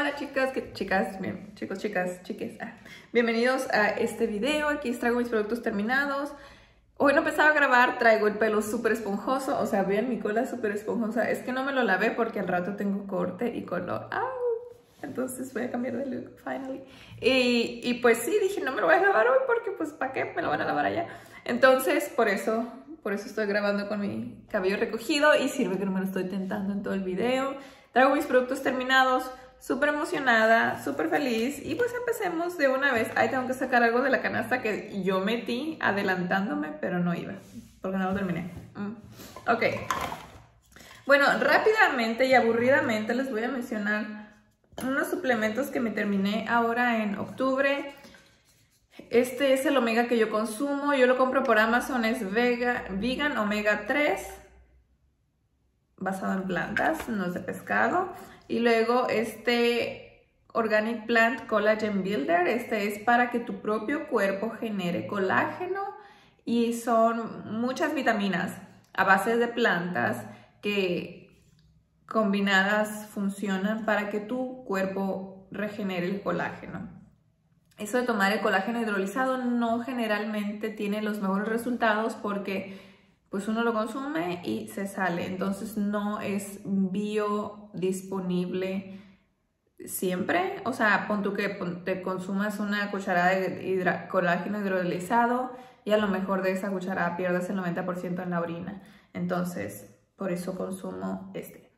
Hola chicas, chicos, chicas, chiques. Bienvenidos a este video. Aquí traigo mis productos terminados. Hoy no pensaba grabar, traigo el pelo súper esponjoso. O sea, vean mi cola súper esponjosa. Es que no me lo lavé porque al rato tengo corte y color. Entonces voy a cambiar de look, finally. Y pues sí, dije, no me lo voy a lavar hoy porque pues ¿para qué? Me lo van a lavar allá. Entonces, por eso estoy grabando con mi cabello recogido y sirve que no me lo estoy tentando en todo el video. Traigo mis productos terminados, súper emocionada, súper feliz. Y pues empecemos de una vez. Ahí tengo que sacar algo de la canasta que yo metí adelantándome, pero no iba, porque no lo terminé. Ok. Bueno, rápidamente y aburridamente les voy a mencionar unos suplementos que me terminé ahora en octubre. Este es el omega que yo consumo. Yo lo compro por Amazon. Es Vegan Omega 3. Basado en plantas, no es de pescado. Y luego este Organic Plant Collagen Builder. Este es para que tu propio cuerpo genere colágeno. Y son muchas vitaminas a base de plantas que combinadas funcionan para que tu cuerpo regenere el colágeno. Eso de tomar el colágeno hidrolizado no generalmente tiene los mejores resultados porque pues uno lo consume y se sale. Entonces no es biodisponible siempre. O sea, pon tú que te consumas una cucharada de colágeno hidrolizado y a lo mejor de esa cucharada pierdas el 90% en la orina. Entonces, por eso consumo este.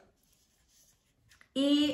Y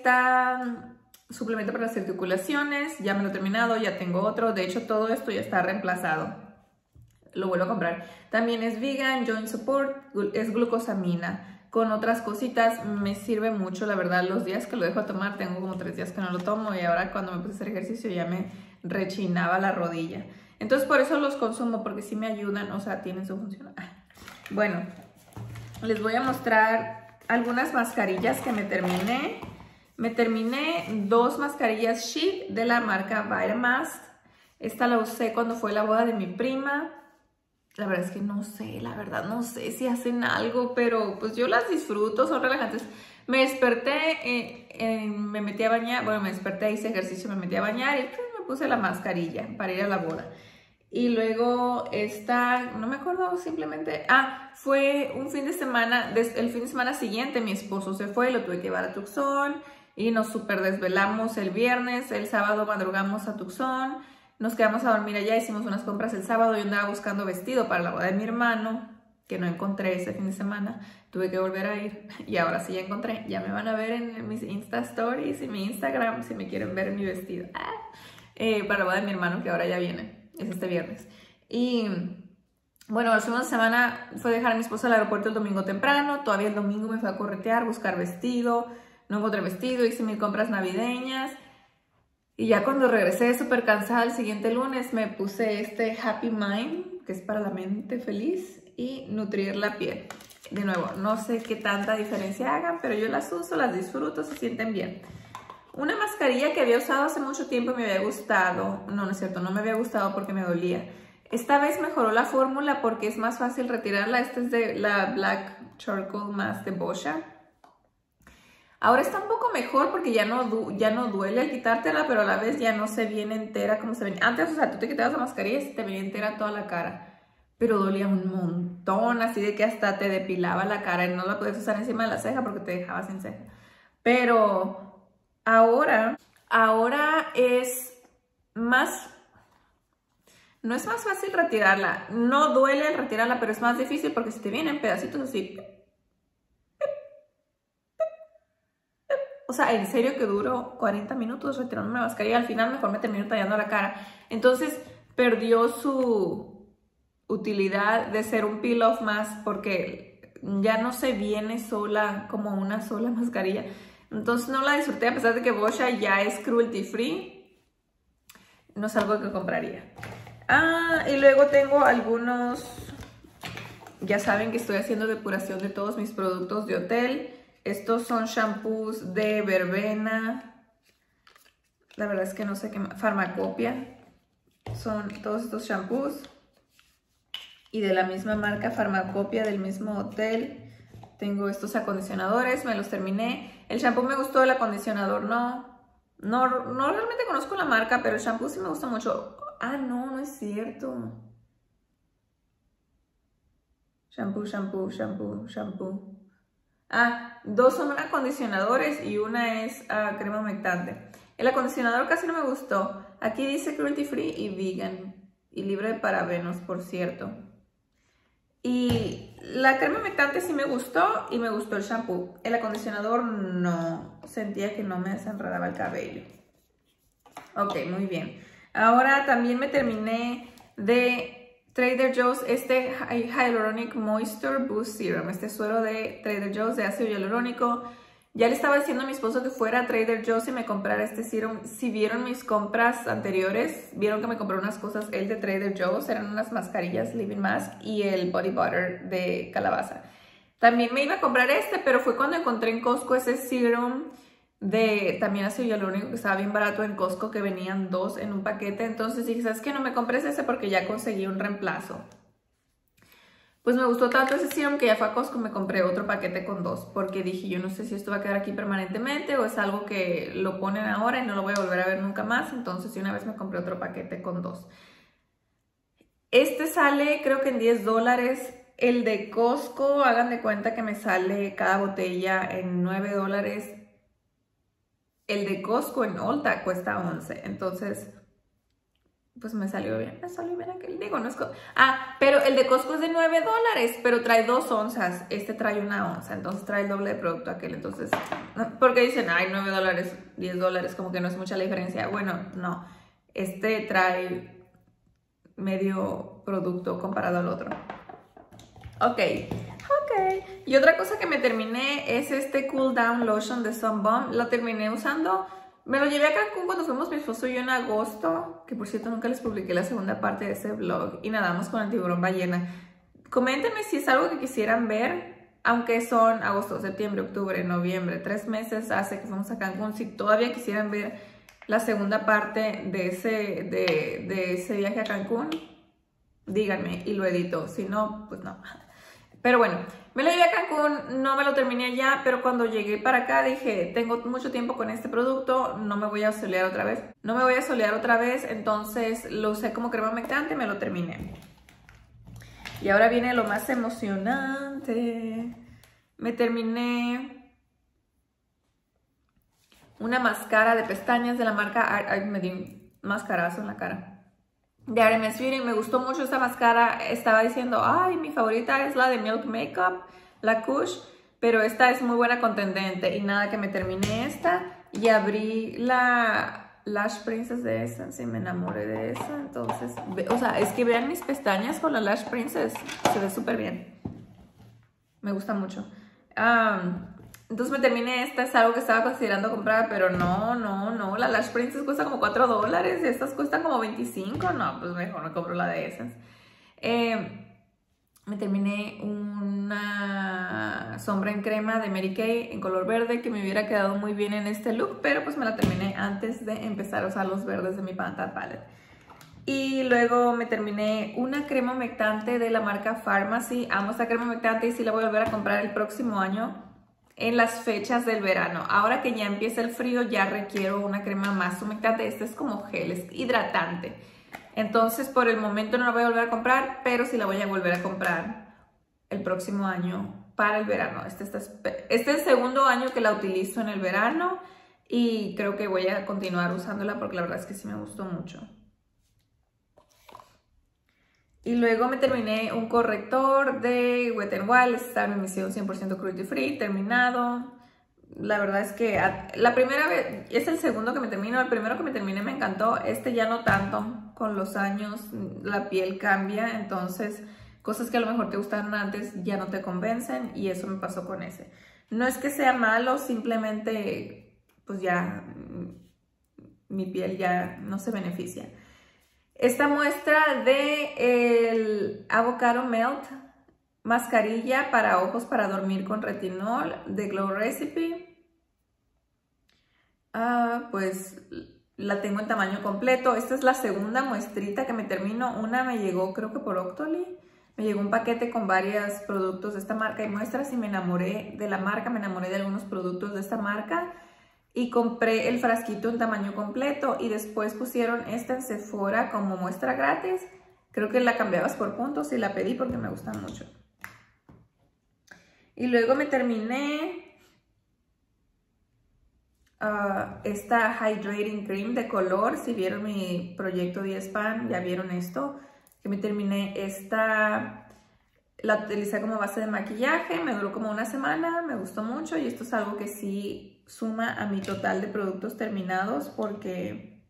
suplemento para las articulaciones, ya me lo he terminado, ya tengo otro. De hecho, todo esto ya está reemplazado. Lo vuelvo a comprar. También es vegan, joint support, es glucosamina. Con otras cositas me sirve mucho, la verdad. Los días que lo dejo a tomar, tengo como 3 días que no lo tomo. Y ahora cuando me puse a hacer ejercicio ya me rechinaba la rodilla. Entonces por eso los consumo, porque sí me ayudan, o sea, tienen su función. Bueno, les voy a mostrar algunas mascarillas que me terminé. Me terminé 2 mascarillas Sheet de la marca Vitamast. Esta la usé cuando fue la boda de mi prima. La verdad es que no sé, no sé si hacen algo, pero pues yo las disfruto, son relajantes. Me desperté, me metí a bañar, bueno, me desperté, hice ejercicio, me metí a bañar y pues, me puse la mascarilla para ir a la boda. Y luego no me acuerdo simplemente, fue un fin de semana, el fin de semana siguiente mi esposo se fue, lo tuve que llevar a Tucson y nos súper desvelamos el viernes, el sábado madrugamos a Tucson. Nos quedamos a dormir allá, hicimos unas compras el sábado. Yo andaba buscando vestido para la boda de mi hermano, que no encontré ese fin de semana. Tuve que volver a ir y ahora sí ya encontré. Ya me van a ver en mis Insta Stories y mi Instagram si me quieren ver mi vestido. Para la boda de mi hermano, que ahora ya viene, es este viernes. Y bueno, la segunda semana fue dejar a mi esposo al aeropuerto el domingo temprano. Todavía el domingo me fue a corretear, buscar vestido. No encontré vestido, hice 1000 compras navideñas. Y ya cuando regresé súper cansada el siguiente lunes me puse este Happy Mind, que es para la mente feliz, y nutrir la piel. De nuevo, no sé qué tanta diferencia hagan, pero yo las uso, las disfruto, se sienten bien. Una mascarilla que había usado hace mucho tiempo y me había gustado. No es cierto, no me había gustado porque me dolía. Esta vez mejoró la fórmula porque es más fácil retirarla. Esta es de la Black Charcoal Mask de Boscia. Ahora está un poco mejor porque ya no duele al quitártela, pero a la vez ya no se viene entera como se venía. Antes, o sea, tú te quitabas la mascarilla y se te venía entera toda la cara. Pero dolía un montón, así de que hasta te depilaba la cara y no la podías usar encima de la ceja porque te dejaba sin ceja. Pero ahora es más... No es más fácil retirarla. No duele al retirarla, pero es más difícil porque se te vienen pedacitos así... O sea, en serio que duró 40 minutos retirando una mascarilla. Al final mejor me terminó tallando la cara. Entonces perdió su utilidad de ser un peel off más porque ya no se viene sola como una sola mascarilla. Entonces no la disfruté a pesar de que Boscia ya es cruelty free. No es algo que compraría. Y luego tengo algunos... Ya saben que estoy haciendo depuración de todos mis productos de hotel. Estos son shampoos de verbena. La verdad es que no sé qué más. Farmacopia. Son todos estos shampoos. Y de la misma marca Farmacopia, del mismo hotel. Tengo estos acondicionadores, me los terminé. El shampoo me gustó, el acondicionador no. No realmente conozco la marca, pero el shampoo sí me gusta mucho. Ah, no, no es cierto. Shampoo. Ah, dos son acondicionadores y una es crema humectante. El acondicionador casi no me gustó. Aquí dice cruelty free y vegan. Y libre de parabenos, por cierto. Y la crema humectante sí me gustó y me gustó el shampoo. El acondicionador no. Sentía que no me desenredaba el cabello. Ok, muy bien. Ahora también me terminé de Trader Joe's este Hyaluronic Moisture Boost Serum. Este suero de Trader Joe's de ácido hialurónico. Ya le estaba diciendo a mi esposo que fuera a Trader Joe's y me comprara este serum. Si vieron mis compras anteriores, vieron que me compré unas cosas, el de Trader Joe's, eran unas mascarillas Living Mask y el Body Butter de calabaza. También me iba a comprar este, pero fue cuando encontré en Costco ese serum de también ácido hialurónico que estaba bien barato en Costco, que venían dos en un paquete. Entonces dije, ¿sabes qué? No me compres ese porque ya conseguí un reemplazo. Pues me gustó tanto ese serum que ya fue a Costco, me compré otro paquete con dos, porque dije, yo no sé si esto va a quedar aquí permanentemente o es algo que lo ponen ahora y no lo voy a volver a ver nunca más. Entonces de una vez me compré otro paquete con dos. Este sale creo que en $10. El de Costco, hagan de cuenta que me sale cada botella en $9. El de Costco en Ulta cuesta 11. Entonces, pues me salió bien aquel. Digo, no es... pero el de Costco es de $9, pero trae 2 onzas. Este trae 1 onza, entonces trae el doble de producto aquel. Entonces, porque dicen, ay, $9, $10, como que no es mucha la diferencia. Bueno, no. Este trae medio producto comparado al otro. Ok. Y otra cosa que me terminé es este Cool Down Lotion de Sun Bomb. Lo terminé usando. Me lo llevé a Cancún cuando fuimos mi esposo y yo en agosto. Que por cierto nunca les publiqué la segunda parte de ese vlog. Y nadamos con el tiburón ballena. Coméntenme si es algo que quisieran ver. Aunque son agosto, septiembre, octubre, noviembre. 3 meses hace que fuimos a Cancún. Si todavía quisieran ver la segunda parte de ese viaje a Cancún, díganme y lo edito. Si no, pues no. Pero bueno, me lo llevé a Cancún, no me lo terminé allá, pero cuando llegué para acá dije, tengo mucho tiempo con este producto, no me voy a solear otra vez. Entonces lo usé como crema humectante y me lo terminé. Y ahora viene lo más emocionante. Me terminé una máscara de pestañas de la marca, ay, me di un mascarazo en la cara, de RMS Beauty. Me gustó mucho esta máscara. Estaba diciendo, ay, mi favorita es la de Milk Makeup, la Kush, pero esta es muy buena contendente. Y nada, que me terminé esta y abrí la Lash Princess de Essence y me enamoré de esa. Entonces, o sea, es que vean mis pestañas con la Lash Princess, se ve súper bien. Me gusta mucho. Entonces me terminé esta, es algo que estaba considerando comprar, pero no, la Lash Princess cuesta como $4 y estas cuestan como 25, no, pues mejor me compro la de esas. Me terminé una sombra en crema de Mary Kay en color verde que me hubiera quedado muy bien en este look, pero pues me la terminé antes de empezar a usar los verdes de mi Pantone Palette. Y luego me terminé una crema humectante de la marca Pharmacy. Amo esta crema humectante y sí la voy a volver a comprar el próximo año en las fechas del verano. Ahora que ya empieza el frío, ya requiero una crema más humectante. Este es como gel, es hidratante. Entonces, por el momento no la voy a volver a comprar, pero sí la voy a volver a comprar el próximo año para el verano. Este es el segundo año que la utilizo en el verano y creo que voy a continuar usándola porque la verdad es que sí me gustó mucho. Y luego me terminé un corrector de Wet n Wild, está en emisión 100% cruelty free, terminado. La verdad es que la primera vez, es el segundo que me termino, el primero que me terminé me encantó, este ya no tanto, con los años la piel cambia, entonces cosas que a lo mejor te gustaron antes ya no te convencen y eso me pasó con ese. No es que sea malo, simplemente pues ya mi piel ya no se beneficia. Esta muestra de el Avocado Melt, mascarilla para ojos para dormir con retinol de Glow Recipe. Pues la tengo en tamaño completo. Esta es la segunda muestrita que me termino. Una me llegó creo que por Octoly. Me llegó un paquete con varios productos de esta marca y muestras y me enamoré de la marca, me enamoré de algunos productos de esta marca y compré el frasquito en tamaño completo y después pusieron esta en Sephora como muestra gratis. Creo que la cambiabas por puntos y la pedí porque me gusta mucho. Y luego me terminé esta Hydrating Cream de color. Si vieron mi proyecto 10 pan, ya vieron esto. Que me terminé esta, la utilicé como base de maquillaje, me duró como una semana, me gustó mucho y esto es algo que sí suma a mi total de productos terminados porque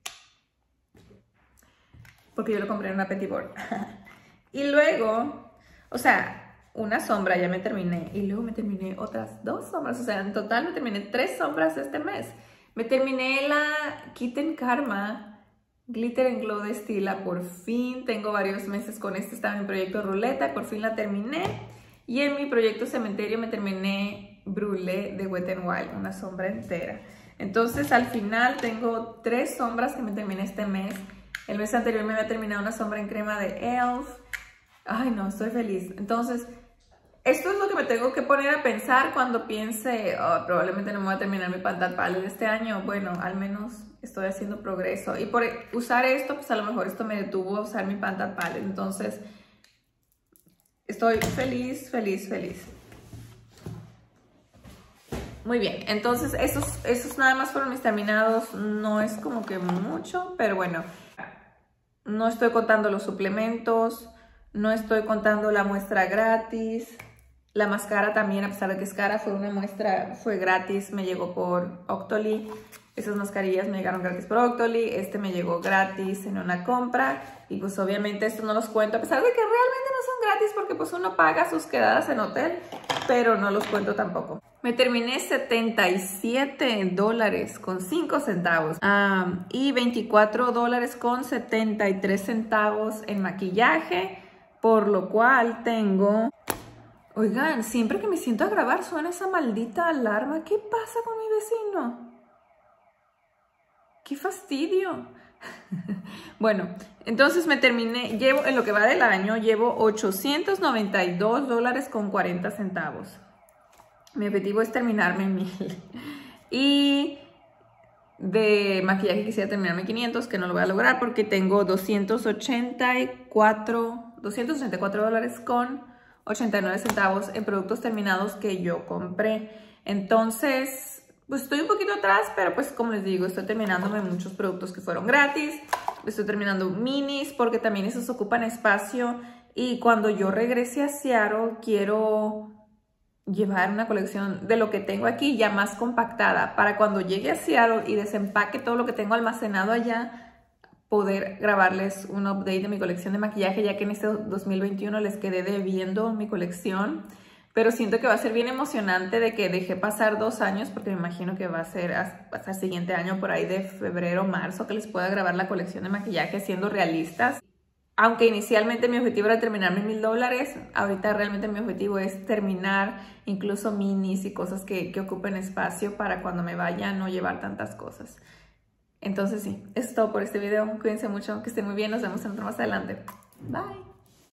yo lo compré en una Petit Board. Y luego, o sea, una sombra ya me terminé y luego me terminé otras 2 sombras, o sea, en total me terminé 3 sombras este mes. Me terminé la Kitten Karma Glitter and Glow de Stila, por fin. Tengo varios meses con este, estaba en mi proyecto Ruleta, por fin la terminé. Y en mi proyecto Cementerio me terminé Brûlée de Wet n Wild, una sombra entera. Entonces al final tengo 3 sombras que me terminé este mes. El mes anterior me había terminado una sombra en crema de e.l.f. Ay no, estoy feliz. Entonces esto es lo que me tengo que poner a pensar cuando piense, oh, probablemente no me voy a terminar mi Pantone Palette este año. Bueno, al menos estoy haciendo progreso. Y por usar esto, pues a lo mejor esto me detuvo a usar mi Pantone Palette. Entonces, estoy feliz, feliz, feliz. Muy bien, entonces esos nada más fueron mis terminados. No es como que mucho, pero bueno. No estoy contando los suplementos, no estoy contando la muestra gratis. La máscara también, a pesar de que es cara, fue una muestra, fue gratis, me llegó por Octoly. Esas mascarillas me llegaron gratis por Octoly, este me llegó gratis en una compra. Y pues obviamente esto no los cuento, a pesar de que realmente no son gratis porque pues uno paga sus quedadas en hotel, pero no los cuento tampoco. Me terminé $77 con 5 centavos y $24 con 73 centavos en maquillaje, por lo cual tengo... Oigan, siempre que me siento a grabar suena esa maldita alarma. ¿Qué pasa con mi vecino? ¡Qué fastidio! Bueno, entonces me terminé, llevo, en lo que va del año, llevo $892 con 40 centavos. Mi objetivo es terminarme 1000. Y de maquillaje quisiera terminarme 500, que no lo voy a lograr porque tengo $284 con 89 centavos en productos terminados que yo compré. Entonces, pues estoy un poquito atrás, pero pues como les digo, estoy terminándome muchos productos que fueron gratis. Estoy terminando minis porque también esos ocupan espacio. Y cuando yo regrese a Seattle, quiero llevar una colección de lo que tengo aquí ya más compactada. Para cuando llegue a Seattle y desempaque todo lo que tengo almacenado allá, poder grabarles un update de mi colección de maquillaje, ya que en este 2021 les quedé debiendo mi colección. Pero siento que va a ser bien emocionante de que dejé pasar 2 años, porque me imagino que va a ser hasta el siguiente año, por ahí de febrero, marzo, que les pueda grabar la colección de maquillaje siendo realistas. Aunque inicialmente mi objetivo era terminarme $1000, ahorita realmente mi objetivo es terminar incluso minis y cosas que ocupen espacio para cuando me vaya no llevar tantas cosas. Entonces sí, eso es todo por este video. Cuídense mucho, que estén muy bien. Nos vemos en otro más adelante. Bye.